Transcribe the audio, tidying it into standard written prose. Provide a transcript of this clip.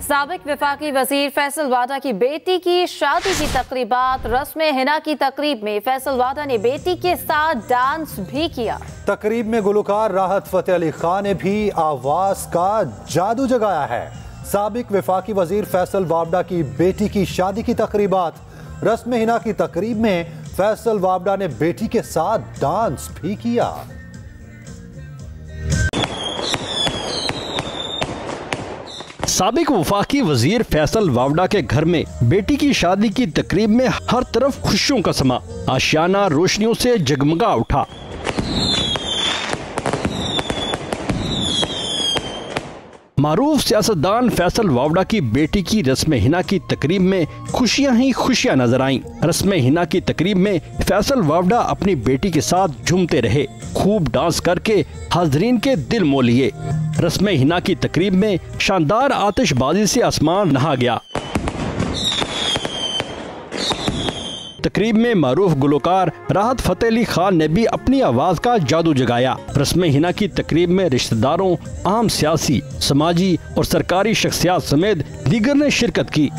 साबिक वफाकी वजीर फैसल वाडा की बेटी की शादी की तकरीबात। रस्म हिना की तकरीब में फैसल वाडा ने बेटी के साथ डांस भी किया। तकरीब में गुलकार राहत फतेह अली खान ने भी आवाज का जादू जगाया है। साबिक वफाकी वजीर फैसल वाडा की बेटी की शादी की तकरीबात। रस्म हिना की तकरीब में फैसल वाडा ने बेटी के साथ डांस भी किया। साबिक वफाकी वजीर फैसल वावडा के घर में बेटी की शादी की तकरीब में हर तरफ खुशियों का समा। आशियाना रोशनियों से जगमगा उठा। मारूफ सियासतदान फैसल वावडा की बेटी की रस्म हिना की तकरीब में खुशियां ही खुशियां नजर आईं। रस्म हिना की तकरीब में फैसल वावडा अपनी बेटी के साथ झूमते रहे, खूब डांस करके हाजरीन के दिल मोह लिए। रस्म हिना की तकरीब में शानदार आतिशबाजी से आसमान नहा गया। तकरीब में मारूफ गुलकार राहत फतेह अली खान ने भी अपनी आवाज का जादू जगाया। रस्म हिना की तकरीब में रिश्तेदारों, आम सियासी, समाजी और सरकारी शख्सियात समेत दीगर ने शिरकत की।